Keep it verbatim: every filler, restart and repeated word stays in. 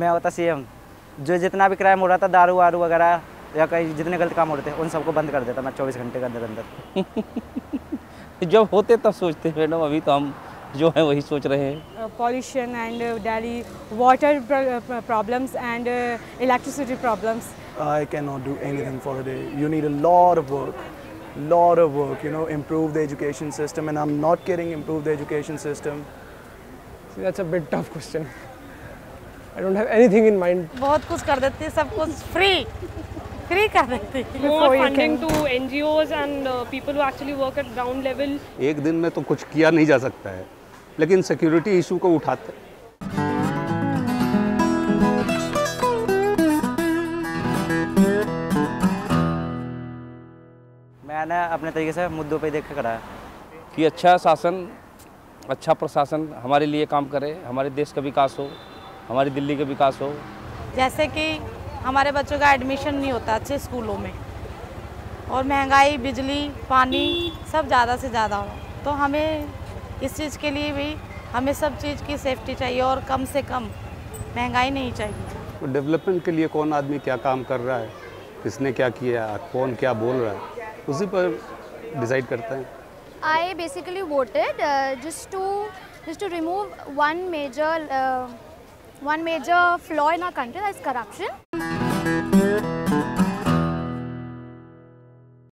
मैं होता सीएम, जो जितना भी क्राइम हो रहा था, दारू वारू वगैरह या कहीं जितने गलत काम हो रहे थे, उन सबको बंद कर देता मैं चौबीस घंटे के अंदर अंदर। जब होते तब सोचते मैडम, अभी तो हम जो है वही सोच रहे हैं। Pollution and Delhi water problems and electricity problems. I cannot do anything for a day. You need a lot of work, lot of work, you know, improve the education system, and I'm not kidding, improve the education system. See, that's a bit tough question. I don't have anything in mind. बहुत कुछ कर देते हैं, सब कुछ free free कर देते हैं। More funding to N G Os and uh, people who actually work at ground level. एक दिन में तो कुछ किया नहीं जा सकता है, लेकिन सिक्योरिटी इशू को उठाते हैं। मैंने अपने तरीके से मुद्दों पे देख के कराया कि अच्छा शासन, अच्छा प्रशासन हमारे लिए काम करे, हमारे देश का विकास हो, हमारी दिल्ली का विकास हो। जैसे कि हमारे बच्चों का एडमिशन नहीं होता अच्छे स्कूलों में, और महंगाई, बिजली, पानी सब ज़्यादा से ज़्यादा हो, तो हमें इस चीज़ के लिए भी हमें सब चीज़ की सेफ्टी चाहिए और कम से कम महंगाई नहीं चाहिए। डेवलपमेंट के लिए कौन आदमी क्या काम कर रहा है, किसने क्या किया, कौन क्या बोल रहा है, उसी पर डिसाइड करते हैं। I basically voted uh, just to just to remove one major uh, one major flaw in our country, that is corruption.